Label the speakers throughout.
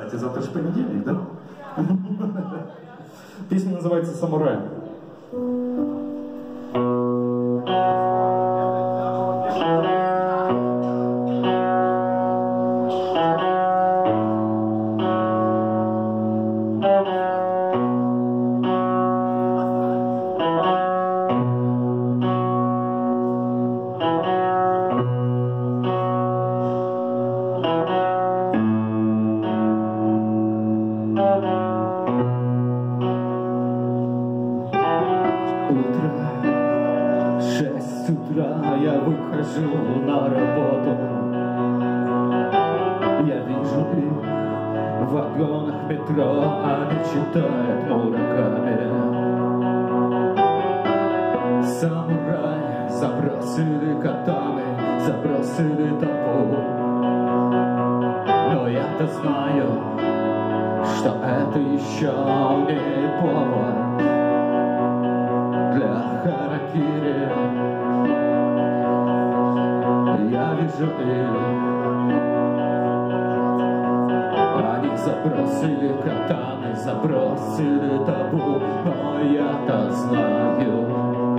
Speaker 1: Кстати, завтра же понедельник, да? Песня называется «Самурай». Утро, 6 утра, я выхожу на работу. Я вижу их в вагонах метро, они читают Мураками. Самурай забросили катаны, забросили топор. Но я-то знаю, что это еще не повод для харакири. Я вижу их, они забросили катаны, забросили табу, но я-то знаю.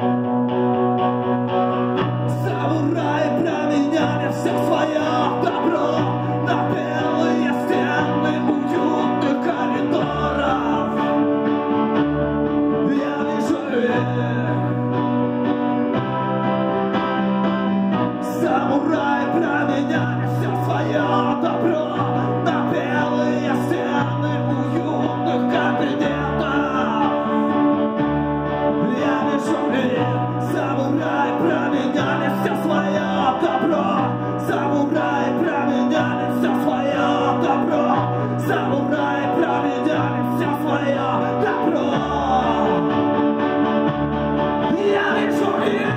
Speaker 1: Самураи променяли все свое добро на белые стены уютных коридоров. Я вижу их. Самураи променяли все свое добро на белые стены уютных кабинетов. Я вижу их. Самураи променяли все свое добро. Самураи променяли все свое добро. Самураи променяли все свое добро. Я вижу их.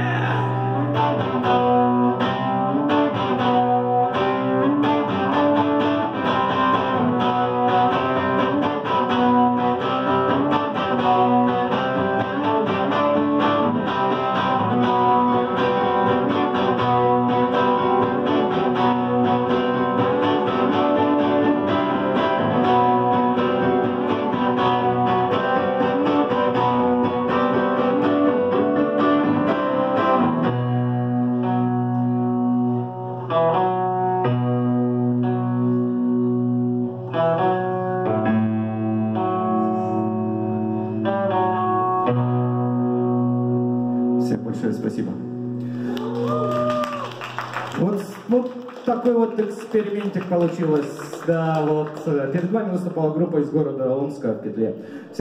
Speaker 1: Всем большое спасибо. Вот такой вот экспериментик получилось. Да, вот перед вами выступала группа из города Омска в Петле.